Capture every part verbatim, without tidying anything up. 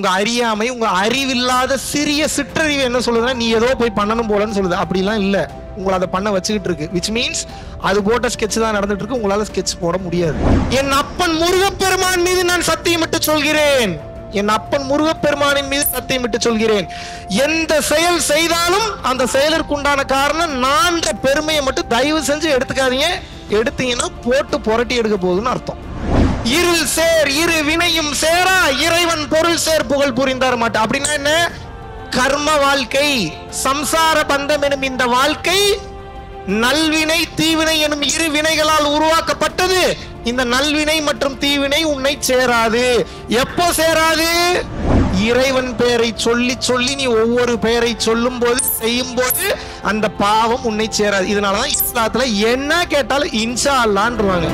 உங்க அறியாமை, உங்க அறிவில்லாத சிறிய சிற்றறிவு என்ன சொல்லுதுன்னா நீ ஏதோ போய் பண்ணணும் போலன்னு சொல்லுது. அப்படிலாம் இல்ல, உங்களை அதை பண்ண வச்சுக்கிட்டு இருக்கு. விச் மீன்ஸ் அது போட்ட ஸ்கெட்ச் தான் நடந்துட்டு இருக்கு, உங்களால ஸ்கெட்ச் போட முடியாது. என் அப்பன் முருகப்பெருமான் மீது நான் சத்தியமிட்டு சொல்கிறேன், என் அப்பன் முருகப்பெருமானின் மீது சத்தியமிட்டு சொல்கிறேன், எந்த செயல் செய்தாலும் அந்த செயலுக்கு உண்டான காரணம் நான் பெருமையை மட்டும் தயவு செஞ்சு எடுத்துக்காதீங்க. எடுத்தீங்கன்னா போட்டு புரட்டி எடுக்க போகுதுன்னு அர்த்தம். இருள் சேர் இரு வினையும் சேரா இறைவன் பொருள் சேர் புகழ் புரிந்தார் மாட்டா. அப்படின்னா என்ன? கர்ம வாழ்க்கை, சம்சார பந்தம் எனும் இந்த வாழ்க்கை நல்வினை தீவினை எனும் இரு வினைகளால் உருவாக்கப்பட்டது. இந்த நல்வினை மற்றும் தீவினை உன்னை சேராது. எப்போ சேராது? இறைவன் பெயரை சொல்லி சொல்லி நீ ஒவ்வொரு பெயரை சொல்லும் போது செய்யும் போது அந்த பாவம் உன்னை சேராது. இதனாலதான் இஸ்லாத்துல என்ன கேட்டாலும் இன்ஷா அல்லாஹ்ன்றாங்க.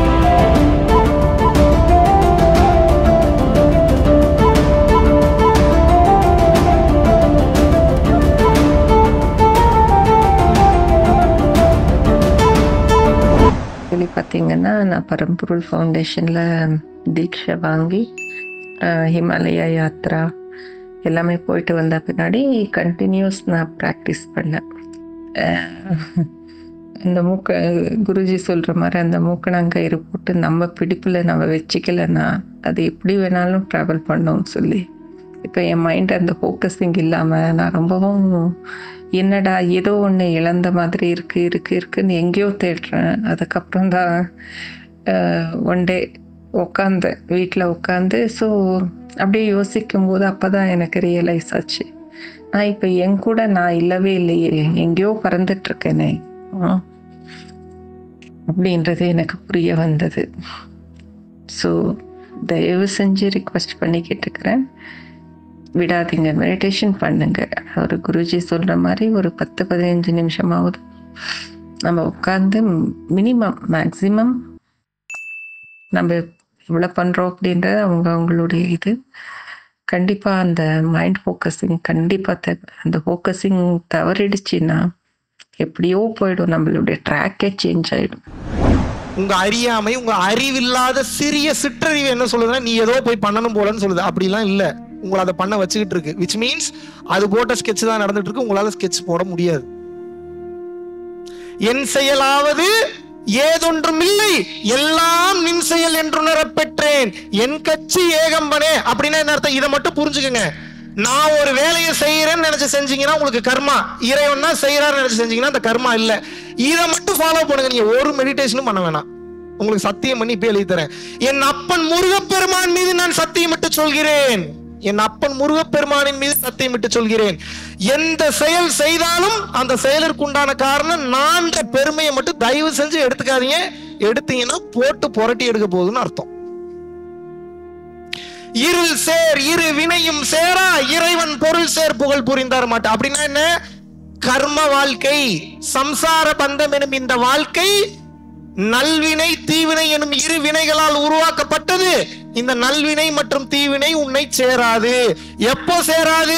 பார்த்தீங்கன்னா நான் பரம்பொருள் ஃபவுண்டேஷனில் தீட்சை வாங்கி ஹிமாலயா யாத்ரா எல்லாமே போயிட்டு வந்த பின்னாடி கண்டினியூஸ் நான் ப்ராக்டிஸ் பண்ணேன். அந்த மூக்க குருஜி சொல்கிற மாதிரி அந்த மூக்கணாங்கயிறு போட்டு நம்ம பிடிப்பில் நம்ம வச்சுக்கலைன்னா அது எப்படி வேணாலும் ட்ராவல் பண்ணோம்னு சொல்லி இப்போ என் மைண்ட் அந்த ஃபோக்கஸிங் இல்லாமல் நான் ரொம்பவும் என்னடா ஏதோ ஒன்று இழந்த மாதிரி இருக்கு இருக்கு இருக்குன்னு எங்கேயோ தேடுறேன். அதுக்கப்புறம் தான் ஒன் டே உட்காந்தேன் வீட்டில் உட்காந்து. ஸோ அப்படியே யோசிக்கும் போது அப்போ தான் எனக்கு ரியலைஸ் ஆச்சு, நான் இப்போ என் கூட நான் இல்லவே இல்லையே, எங்கேயோ பறந்துட்டுருக்கேனே அப்படின்றது எனக்கு புரிய வந்தது. ஸோ தயவு செஞ்சு ரிக்வெஸ்ட் பண்ணி கேட்டுக்கிறேன், விடாதீங்க, மெடிடேஷன் பண்ணுங்க. ஒரு குருஜி சொல்ற மாதிரி ஒரு பத்து பதினஞ்சு நிமிஷமாவது நம்ம உட்காந்து மினிமம் மேக்சிமம் நம்ம இவ்வளோ பண்றோம் அப்படின்றது அவங்க அவங்களுடைய இது. கண்டிப்பா அந்த மைண்ட் ஃபோக்கஸிங் கண்டிப்பா தேவை. அந்த ஃபோக்கஸிங் தவறிடுச்சுன்னா எப்படியோ போயிடும், நம்மளுடைய ட்ராக்கே சேஞ்ச் ஆயிடும். உங்க அறியாமை, உங்க அறிவில்லாத சிறிய சிற்றறிவு என்ன சொல்லுதுன்னா நீ ஏதோ போய் பண்ணணும் போலன்னு சொல்லுது. அப்படிலாம் இல்ல, உங்களை அதை பண்ண வச்சுக்கிட்டு இருக்கு. விச் மீன்ஸ் அது போட்ட ஸ்கெட்ச் தான் நடந்துட்டு இருக்கு, உங்களால ஸ்கெட்ச் போட முடியாது. என் செயலாவது ஏதொன்றும் இல்லை, எல்லாம் நின் செயல் என்றுணர பெற்றேன், என் கட்சி ஏகம்பனே. அப்படின்னா என்ன அர்த்தம்? இதை மட்டும் புரிஞ்சுக்கங்க. நான் ஒரு வேலையை செய்யறேன்னு நினைச்சு செஞ்சீங்கன்னா உங்களுக்கு கர்மா, இறைவன் தான் செய்யறாரு நினைச்சு செஞ்சீங்கன்னா அந்த கர்மா இல்ல. இதை மட்டும் ஃபாலோ பண்ணுங்க, நீங்க ஒரு மெடிடேஷனும் பண்ண வேணாம். உங்களுக்கு சத்தியம் பண்ணி இப்ப எழுதி தரேன். என் அப்பன் முருகப்பெருமான் மீது நான் சத்தியமிட்டு சொல்கிறேன், என் அப்பன் முருகப்பெருமானின் மீது சத்தியமிட்டு சொல்கிறேன், எந்த செயல் செய்தாலும் அந்த செயலுக்கு உண்டான காரணம் நான் பெருமையை மட்டும் தயவு செஞ்சு எடுத்துக்காதீங்க. எடுத்தீங்கன்னா போட்டு புரட்டி எடுக்க போகுதுன்னு அர்த்தம். இருள் சேர் இரு வினையும் சேரா இறைவன் பொருள் சேர் புகழ் புரிந்தார் மாட்டா. அப்படின்னா என்ன? கர்ம வாழ்க்கை, சம்சார பந்தம் எனும் இந்த வாழ்க்கை நல்வினை தீவினை எனும் இரு வினைகளால் உருவாக்கப்பட்டது. இந்த நல்வினை மற்றும் தீவினை உன்னை சேராது. எப்போ சேராது?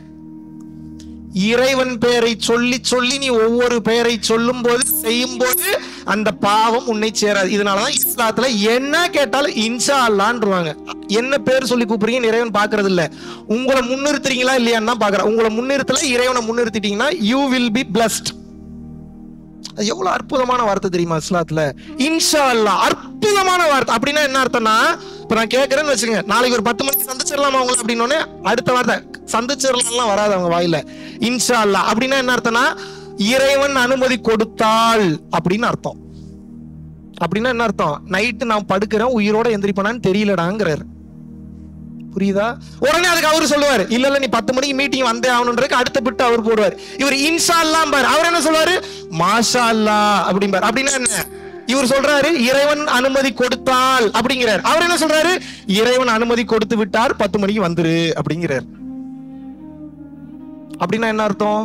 இறைவன் பெயரை சொல்லி சொல்லி நீ ஒவ்வொரு பெயரை சொல்லும் போது செய்யும் போது அந்த பாவம் உன்னை சேராது. இதனாலதான் இஸ்லாத்துல என்ன கேட்டாலும் இன்ஷா அல்லாஹ்ன்றாங்க. என்ன பேர் சொல்லி கூப்பிடுறீங்க, இறைவன் பாக்குறது இல்ல, உங்களை முன்னிறுத்துறீங்களா இல்லையான்னு தான் பாக்குறேன். உங்களை முன்னிறுத்தல இறைவனை முன்னிறுத்திட்டீங்கன்னா யூ வில் பி பிளஸ்ட். அது எவ்வளவு அற்புதமான வார்த்தை தெரியுமா இஸ்லாத்துல? இன்ஷா அல்லாஹ் அற்புதமான வார்த்தை. அப்படின்னா என்ன அர்த்தம்னா, இப்ப நான் கேட்கறேன்னு வச்சுக்கோங்க, நாளைக்கு ஒரு பத்து மணிக்கு சந்திச்சிடலாமா அவங்க அப்படின்னு, அடுத்த வார்த்தை சந்திச்சிடலாம் வராது அவங்க வாயில, இன்ஷா அல்லாஹ். அப்படின்னா என்ன அர்த்தம்னா இறைவன் அனுமதி கொடுத்தால் அப்படின்னு அர்த்தம். அப்படின்னா என்ன அர்த்தம்? நைட்டு நான் படுக்கிறேன் உயிரோட எந்திரிப்பனான்னு தெரியலடாங்கிறாரு. புரியுதா? உடனே அதுக்கு அவரு சொல்லுவாரு, இல்ல இல்ல நீ பத்து மணிக்கு மீட்டிங் வந்தே ஆகணும்ன்றதுக்கு அடுத்த பிட்டு அவர் போடுவார். இவர் இன்ஷா அல்லாஹ் பாரு, அவர் என்ன சொல்லுவாரு? மாஷா அல்லாஹ் அப்படிம்பாரு. அப்படின்னா என்ன? இவர் சொல்றாரு இறைவன் அனுமதி கொடுத்தால் அப்படிங்கிறார். அவர் என்ன சொல்றாரு? இறைவன் அனுமதி கொடுத்து விட்டார், பத்து மணிக்கு வந்துரு அப்படிங்கிறார். அப்படின்னா என்ன அர்த்தம்?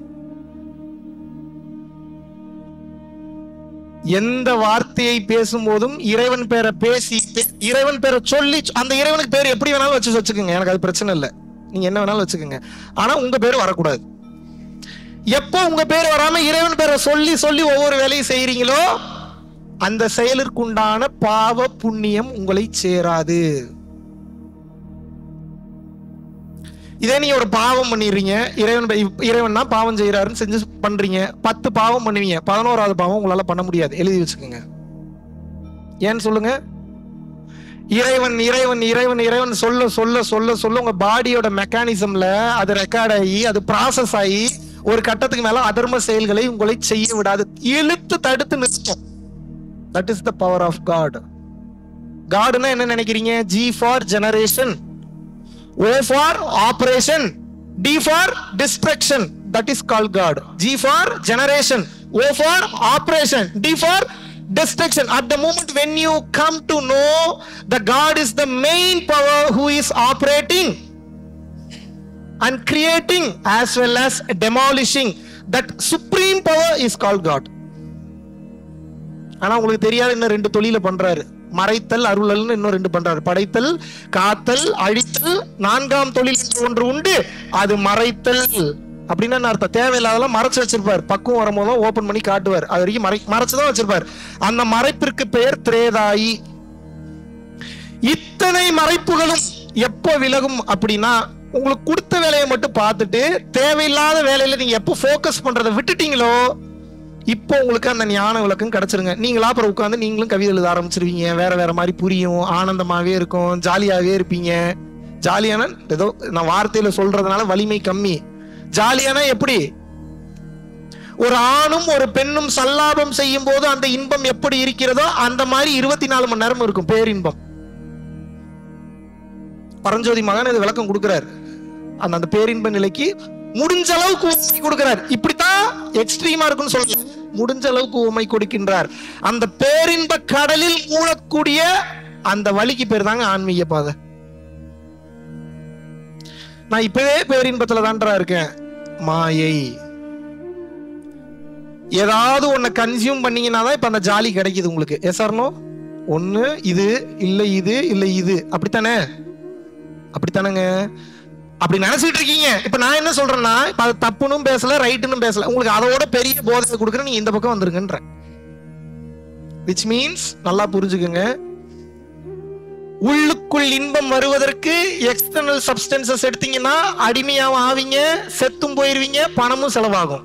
எந்த வார்த்தையை பேசும்போதும் இறைவன் பேரை பேசி இறைவன் பேரை சொல்லி அந்த இறைவனுக்கு பேர் எப்படி வேணாலும் வச்சு வச்சுக்கோங்க, எனக்கு அது பிரச்சனை இல்லை, நீங்க என்ன வேணாலும் வச்சுக்கோங்க. ஆனா உங்க பேர் வரக்கூடாது. எப்போ உங்க பேர் வராம இறைவன் பேரை சொல்லி சொல்லி ஒவ்வொரு வேலையும் செய்யறீங்களோ அந்த செயலிற்குண்டான பாவ புண்ணியம் உங்களை சேராது. இதே நீங்க ஒரு பாவம் பண்ணிடுறீங்க, இறைவன் இறைவன் தான் பாவம் செய்யறாருன்னு செஞ்சு பண்றீங்க, பத்து பாவம் பண்ணுவீங்க, பதினோராவது பாவம் உங்களால பண்ண முடியாது. எழுதி வச்சுக்கோங்க. ஏன்னு சொல்லுங்க. இறைவன் இறைவன் இறைவன் இறைவன் சொல்ல சொல்ல சொல்ல சொல்ல உங்க பாடியோட மெக்கானிசம்ல அது ரெக்கார்ட் ஆகி அது ப்ராசஸ் ஆகி ஒரு கட்டத்துக்கு மேல அதர்ம செயல்களை உங்களை செய்ய விடாது, இழுத்து தடுத்து நிறுத்தும். That is the power of God. காட்னா என்ன நினைக்கிறீங்க? G for generation, O for operation, D for destruction. That is called God. G for generation, O for operation, D for destruction. At the moment when you come to know that God is the main power who is operating and creating as well as demolishing, that supreme power is called God. ஆனா உங்களுக்கு தெரியாது இன்னும் ரெண்டு தொழில பண்றாரு. மறைத்தல் அருளல்னு இன்னும் ரெண்டு பண்றாரு. படைத்தல், காத்தல், அழித்தல். நான்காம் தொழில் ஒன்று உண்டு, அது மறைத்தல். அப்படின்னா அர்த்தம் தேவையில்லாதெல்லாம் மறைச்சு வச்சிருப்பார். பக்குவம் வரும்போது ஓபன் பண்ணி காட்டுவார். அது வரைக்கும் மறை மறைச்சுதான் வச்சிருப்பார். அந்த மறைப்பிற்கு பெயர் திரேதாயி. இத்தனை மறைப்புகளும் எப்போ விலகும் அப்படின்னா உங்களுக்கு கொடுத்த வேலையை மட்டும் பார்த்துட்டு தேவையில்லாத வேலையில நீங்க எப்போ போக்கஸ் பண்றதை விட்டுட்டீங்களோ இப்போ உங்களுக்கு அந்த ஞான விளக்கம் கிடைச்சிருங்க. நீங்களா அப்புறம் உட்காந்து நீங்களும் கவிதை எழுத ஆரம்பிச்சிருவீங்க. வேற வேற மாதிரி புரியும், ஆனந்தமாவே இருக்கும், ஜாலியாவே இருப்பீங்க. ஜாலியான ஏதோ நான் வார்த்தையில சொல்றதுனால வலிமை கம்மி. ஜாலியானா எப்படி? ஒரு ஆணும் ஒரு பெண்ணும் சல்லாபம் செய்யும் போது அந்த இன்பம் எப்படி இருக்கிறதோ அந்த மாதிரி இருபத்தி நாலு மணி நேரம் இருக்கும் பேரின்பம். பரஞ்சோதி மகன் இது விளக்கம் கொடுக்கிறார். அந்த அந்த பேரின்ப நிலைக்கு முடிஞ்ச அளவுக்கு உண்மை கொடுக்கிறார். இப்படித்தான் எக்ஸ்ட்ரீமா இருக்குன்னு சொல்ல, முடிஞ்ச அளவுக்கு உண்மை கொடுக்கின்றார். அந்த பேரின்ப கடலில் மூழக்கூடிய அந்த வழிக்கு பேர் தாங்க ஆன்மீக பாதை. நான் இப்பவே பேரின்பத்துல தான்டா இருக்கேன். மாயை ஏதாவது ஒன்ன கன்சியூம் பண்ணீங்கன்னா தான் இப்ப அந்த ஜாலி கிடைக்குது உங்களுக்கு. Yes or no? ஒண்ணு இது இல்ல இது இல்ல இது, அப்படித்தானே? அப்படித்தானங்க? அப்படி நினைச்சிட்டு இருக்கீங்க. இப்ப நான் என்ன சொல்றேன்னா இப்ப அது தப்புன்னு பேசல, ரைட்டுன்னு பேசல, உங்களுக்கு அதோட பெரிய போதை கொடுக்குறேன், நீங்க இந்த பக்கம் வந்துருங்கன்ற. which means நல்லா புரிஞ்சுக்குங்க, உள்ளுக்குள் இன்பம் வருவதற்கு எக்ஸ்டர்னல் சப்ஸ்டன்சஸ் எடுத்தீங்கன்னா அடிமையாவும் ஆவீங்க, செத்தும் போயிருவீங்க, பணமும் செலவாகும்.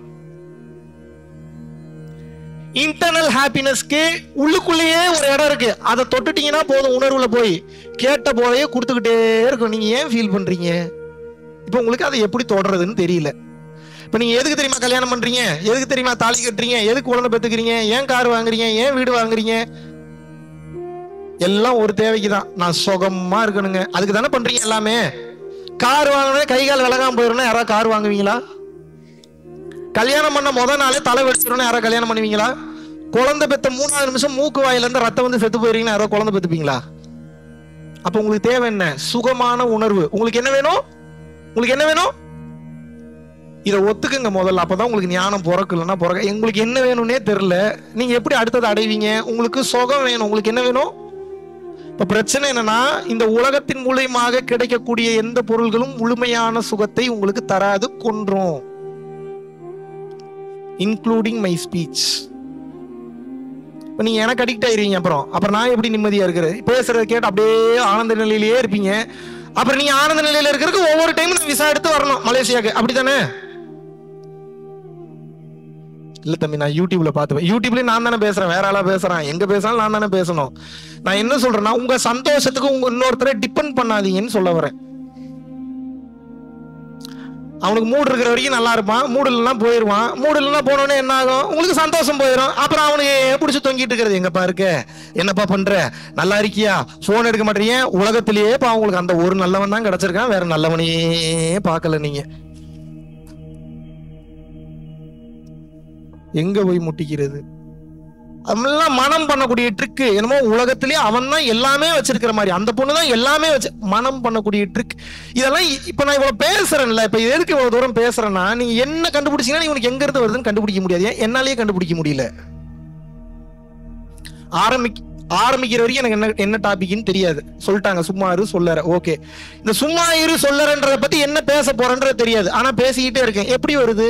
இன்டர்னல் ஹாப்பினஸ்க்கு உள்ளுக்குள்ளேயே ஒரு இடம் இருக்கு, அதை தொட்டுட்டீங்கன்னா போதும், உணர்வுல போய் கேட்ட போதையே கொடுத்துக்கிட்டே இருக்கும். நீங்க ஏன் ஃபீல் பண்றீங்க? இப்ப உங்களுக்கு அதை எப்படி தொடறதுன்னு தெரியல. இப்ப நீங்க எதுக்கு தெரியுமா கல்யாணம் பண்றீங்க? எதுக்கு தெரியுமா தாலி கட்டுறீங்க? எதுக்கு குழந்தை பெத்துக்கிறீங்க? ஏன் கார் வாங்குறீங்க? ஏன் வீடு வாங்குறீங்க? எல்லாம் ஒரு தேவைக்குதான். நான் சுகமா இருக்கணுங்க, அதுக்கு தானே பண்றீங்க எல்லாமே. கார் வாங்கணும், கை கால் விலகாம போயிடணும், யாராவது கார் வாங்குவீங்களா? கல்யாணம் பண்ண முத நாளே தலை வெடிச்சிடணும், யாராவது கல்யாணம் பண்ணுவீங்களா? குழந்தை பெத்த மூணாவது நிமிஷம் மூக்கு வாயில இருந்து ரத்தம் வந்து செத்து போயிருக்கீங்கன்னா யாராவது குழந்தை பெத்துப்பீங்களா? அப்ப உங்களுக்கு தேவை என்ன? சுகமான உணர்வு. உங்களுக்கு என்ன வேணும்? உங்களுக்கு என்ன வேணும்? இதை ஒத்துக்குங்க முதல்ல, அப்பதான் உங்களுக்கு ஞானம் பிறக்கலன்னா பிறக்க. உங்களுக்கு என்ன வேணும்னே தெரியல, நீங்க எப்படி அடுத்தது அடைவீங்க? உங்களுக்கு சுகம் வேணும். உங்களுக்கு என்ன வேணும்? இப்ப பிரச்சனை என்னன்னா இந்த உலகத்தின் மூலமாக கிடைக்கக்கூடிய எந்த பொருள்களும் முழுமையான சுகத்தை உங்களுக்கு தராது, கொன்றும். Including my speech. இப்ப நீங்க எனக்கு அடிக்ட் ஆயிருவீங்க, அப்புறம் அப்புறம் நான் எப்படி நிம்மதியா இருக்கிறது? பேசுறத கேட்டு அப்படியே ஆனந்த நிலையிலேயே இருப்பீங்க. அப்புறம் நீங்க ஆனந்த நிலையில இருக்கிறதுக்கு ஒவ்வொரு டைமும் நான் விசா எடுத்து வரணும் மலேசியாவுக்கு, அப்படித்தானே? இல்ல தம்பி, நான் யூடியூப்ல பாத்துவேன். யூடியூப்லயும் நான் தானே பேசுறேன், வேற ஆளா பேசுறேன். எங்க பேசினாலும் நான் தானே பேசணும். நான் என்ன சொல்றேன்னா உங்க சந்தோஷத்துக்கு உங்க இன்னொருத்தரை டிபெண்ட் பண்ணாதீங்கன்னு சொல்ல வரேன். அவனுக்கு மூடு இருக்கிற வரைக்கும் நல்லா இருப்பான், மூடு இல்லைன்னா போயிடுவான். மூடு இல்லைன்னா போனோடனே என்ன ஆகும்? உங்களுக்கு சந்தோஷம் போயிடும். அப்புறம் அவனுக்கு பிடிச்சி தொங்கிட்டு இருக்கிறது. எங்கப்பா இருக்க, என்னப்பா பண்ற, நல்லா இருக்கியா, போன் எடுக்க மாட்டீங்க. உலகத்திலேயே பா உங்களுக்கு அந்த ஒரு நல்லவன் தான் கிடைச்சிருக்கான், வேற நல்லவனையே பார்க்கல. நீங்க எங்க போய் முட்டிக்கிறது? அதெல்லாம் மனம் பண்ணக்கூடிய ட்ரிக்கு. என்னமோ உலகத்திலேயே அவன் தான் எல்லாமே வச்சிருக்கிற மாதிரி, அந்த பொண்ணு தான் எல்லாமே வச்சு மனம் பண்ணக்கூடிய ட்ரிக். இதெல்லாம் இப்ப நான் இவ்வளவு பேசுறேன்ல, இப்ப எதுக்கு இவ்வளவு தூரம் பேசுறேன்னா நீங்க என்ன கண்டுபிடிச்சீங்கன்னா இவனுக்கு எங்க இருந்து வருதுன்னு கண்டுபிடிக்க முடியாது. ஏன் என்னாலேயே கண்டுபிடிக்க முடியல. ஆரம்பிக்க ஆரம்பிக்கிற வரைக்கும் எனக்கு என்ன என்ன டாபிக்னு தெரியாது. சொல்லிட்டாங்க சும்மா இரு சொல்லற. ஓகே, இந்த சும்மா இரு சொல்லறன்றத பத்தி என்ன பேச போறேன்றது தெரியாது. ஆனா பேசிக்கிட்டே இருக்கேன். எப்படி வருது?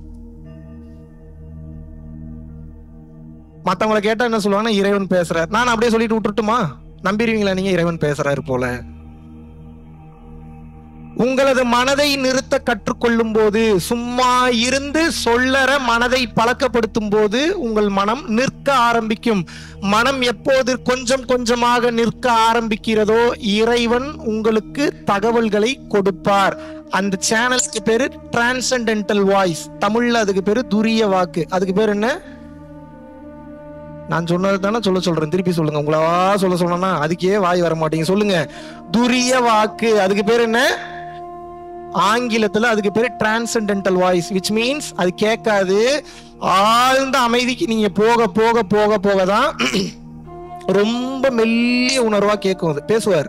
மத்தவங்களை கேட்டா என்ன சொல்லுவாங்கன்னா இறைவன் பேசுறாரு. நான் அப்படியே சொல்லிட்டு விட்டுட்டுமா? நம்பிடுவீங்களா நீங்க இறைவன் பேசுறாரு போல? உங்களது மனதை நிறுத்த கற்றுக்கொள்ளும் போது, சும்மா இருந்து சொல்லற மனதை பழக்கப்படுத்தும் போது உங்கள் மனம் நிற்க ஆரம்பிக்கும். மனம் எப்போது கொஞ்சம் கொஞ்சமாக நிற்க ஆரம்பிக்கிறதோ இறைவன் உங்களுக்கு தகவல்களை கொடுப்பார். அந்த சேனலுக்கு பேரு டிரான்சென்டென்டல் வாய்ஸ், தமிழ்ல அதுக்கு பேரு துரிய வாக்கு. அதுக்கு பேர் என்ன? நான் சொன்னது தானே சொல்ல சொல்றேன், திருப்பி சொல்லுங்க. உங்களா சொல்ல சொன்னா அதுக்கே வாய் வர மாட்டீங்க. சொல்லுங்க. துரிய வாக்கு. அதுக்கு பேர் என்ன? ஆங்கிலத்துல அதுக்கு பேரு டிரான்சென்டென்டல் வாய்ஸ், which means அது கேட்காது. ஆழ்ந்த அமைதிக்கு நீங்க போக போக போக போகதான் ரொம்ப மெல்லிய உணர்வா கேட்கும். அது பேசுவார்.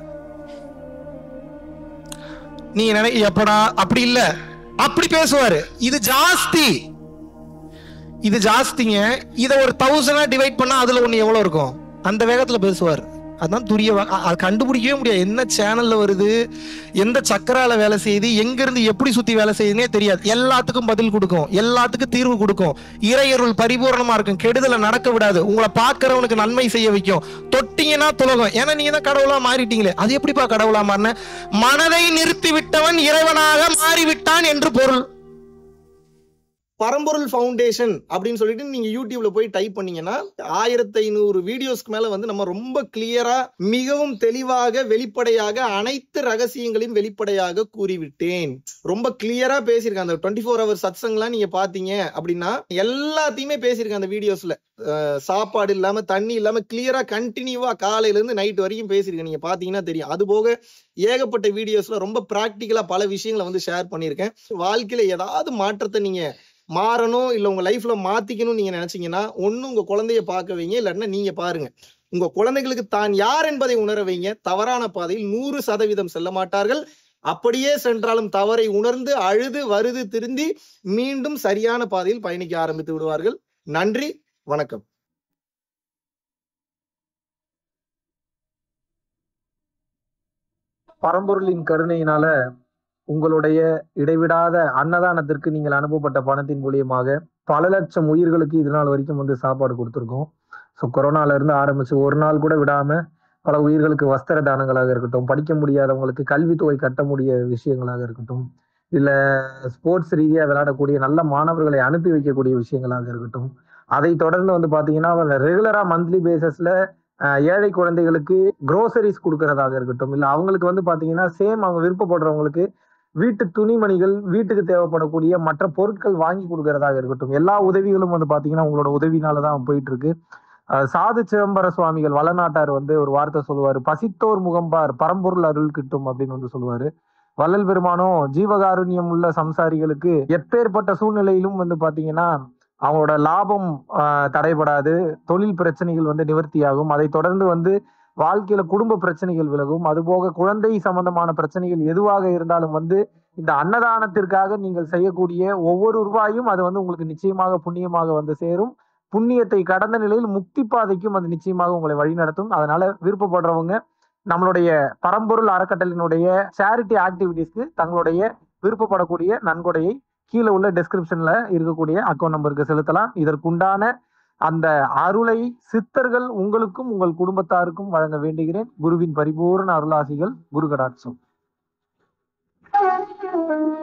நீங்க நினை எப்படா அப்படி இல்ல, அப்படி பேசுவாரு. இது ஜாஸ்தி, இது ஜாஸ்திங்க. இத ஒரு தௌசண்டா டிவைட் பண்ணா அதுல ஒண்ணு எவ்வளவு இருக்கும்? அந்த வேகத்துல பேசுவார். அதான் துரிய வாக்கு. அது கண்டுபிடிக்கவே முடியாது. என்ன சேனல்ல வருது, எந்த சக்கரால வேலை செய்யுது, எங்க இருந்து எப்படி சுத்தி வேலை செய்யுதுன்னே தெரியாது. எல்லாத்துக்கும் பதில் கொடுக்கும், எல்லாத்துக்கும் தீர்வு கொடுக்கும். இறையருள் பரிபூர்ணமா இருக்கும், கெடுதலை நடக்க விடாது, உங்களை பார்க்கிறவனுக்கு நன்மை செய்ய வைக்கும். தொட்டீங்கன்னா துலகம். ஏன்னா நீங்க தான் கடவுளா மாறிட்டீங்களே. அது எப்படிப்பா கடவுளா மாறின? மனதை நிறுத்தி விட்டவன் இறைவனாக மாறிவிட்டான் என்று பொருள். பரம்பொருள் ஃபவுண்டேஷன் அப்படின்னு சொல்லிட்டு நீங்க யூடியூப்ல போய் டைப் பண்ணீங்கன்னா ஆயிரத்தி ஐநூறு வீடியோஸ்க்கு மேல வந்து நம்ம ரொம்ப கிளியரா, மிகவும் தெளிவாக, வெளிப்படையாக அனைத்து ரகசியங்களையும் வெளிப்படையாக கூறிவிட்டேன். ரொம்ப கிளியரா பேசியிருக்கேன். அந்த டுவெண்ட்டி ஃபோர் ஹவர் சத்சங்லாம் நீங்க பாத்தீங்க அப்படின்னா எல்லாத்தையுமே பேசியிருக்கேன் அந்த வீடியோஸ்ல. சாப்பாடு இல்லாம, தண்ணி இல்லாம கிளியரா கண்டினியூவா காலையில இருந்து நைட் வரைக்கும் பேசியிருக்கேன். நீங்க பாத்தீங்கன்னா தெரியும். அது போக ஏகப்பட்ட வீடியோஸ்ல ரொம்ப பிராக்டிக்கலா பல விஷயங்களை வந்து ஷேர் பண்ணியிருக்கேன். வாழ்க்கையில ஏதாவது மாற்றத்தை நீங்க மாறணும், இல்ல உங்க லைஃப்ல மாத்திக்கணும் நீங்க நினைச்சீங்கன்னா ஒண்ணு உங்க குழந்தைய பார்க்க வைங்க, இல்லன்னா நீங்க பாருங்க. உங்க குழந்தைகளுக்கு தான் யார் என்பதை உணர வைங்க. தவறான பாதையில் நூறு சதவீதம் செல்ல மாட்டார்கள். அப்படியே சென்றாலும் தவறை உணர்ந்து அழுது வருது திருந்தி மீண்டும் சரியான பாதையில் பயணிக்க ஆரம்பித்து விடுவார்கள். நன்றி, வணக்கம். பரம்பொருளின் கருணையினால உங்களுடைய இடைவிடாத அன்னதானத்திற்கு நீங்கள் அனுப்பப்பட்ட பணத்தின் மூலியமாக பல லட்சம் உயிர்களுக்கு இது நாள் வரைக்கும் வந்து சாப்பாடு கொடுத்துருக்கோம். ஸோ கொரோனால இருந்து ஆரம்பிச்சு ஒரு நாள் கூட விடாம பல உயிர்களுக்கு வஸ்திர தானங்களாக இருக்கட்டும், படிக்க முடியாதவங்களுக்கு கல்வித்தொகை கட்ட முடிய விஷயங்களாக இருக்கட்டும், இல்ல ஸ்போர்ட்ஸ் ரீதியா விளையாடக்கூடிய நல்ல மாணவர்களை அனுப்பி வைக்கக்கூடிய விஷயங்களாக இருக்கட்டும், அதை தொடர்ந்து வந்து பாத்தீங்கன்னா ரெகுலரா மந்த்லி பேசிஸ்ல ஏழை குழந்தைகளுக்கு குரோசரிஸ் கொடுக்கறதாக இருக்கட்டும், இல்ல அவங்களுக்கு வந்து பாத்தீங்கன்னா சேம் அவங்க விருப்பப்படுறவங்களுக்கு வீட்டு துணிமணிகள், வீட்டுக்கு தேவைப்படக்கூடிய மற்ற பொருட்கள் வாங்கி கொடுக்கறதாக இருக்கட்டும், எல்லா உதவிகளும் வந்து பாத்தீங்கன்னா உங்களோட உதவினாலதான் போயிட்டு இருக்கு. சாது சிதம்பர சுவாமிகள் வளநாட்டார் வந்து ஒரு வார்த்தை சொல்லுவாரு, பசித்தோர் முகம்பார் பரம்பொருள் அருள் கிட்டும் அப்படின்னு வந்து சொல்லுவாரு. வள்ளல் பெருமானும் ஜீவகாருண்யம் உள்ள சம்சாரிகளுக்கு எப்பேற்பட்ட சூழ்நிலையிலும் வந்து பாத்தீங்கன்னா அவங்களோட லாபம் ஆஹ் தடைபடாது, தொழில் பிரச்சனைகள் வந்து நிவர்த்தியாகும், அதை தொடர்ந்து வந்து வாழ்க்கையில குடும்ப பிரச்சனைகள் விலகும், அதுபோக குழந்தை சம்பந்தமான பிரச்சனைகள் எதுவாக இருந்தாலும் வந்து இந்த அன்னதானத்திற்காக நீங்கள் செய்யக்கூடிய ஒவ்வொரு ரூபாயும் அது வந்து உங்களுக்கு நிச்சயமாக புண்ணியமாக வந்து சேரும். புண்ணியத்தை கடந்த நிலையில் முக்தி பாதைக்கும் அது நிச்சயமாக உங்களை வழிநடத்தும். அதனால விருப்பப்படுறவங்க நம்மளுடைய பரம்பொருள் அறக்கட்டளையினுடைய சேரிட்டி ஆக்டிவிட்டிஸ்க்கு தங்களுடைய விருப்பப்படக்கூடிய நன்கொடையை கீழே உள்ள டெஸ்கிரிப்ஷன்ல இருக்கக்கூடிய அக்கௌண்ட் நம்பருக்கு செலுத்தலாம். இதற்குண்டான அந்த அருளை சித்தர்கள் உங்களுக்கும் உங்கள் குடும்பத்தாருக்கும் வழங்க வேண்டுகிறேன். குருவின் பரிபூர்ண அருளாசிகள். குரு கடாட்சம்.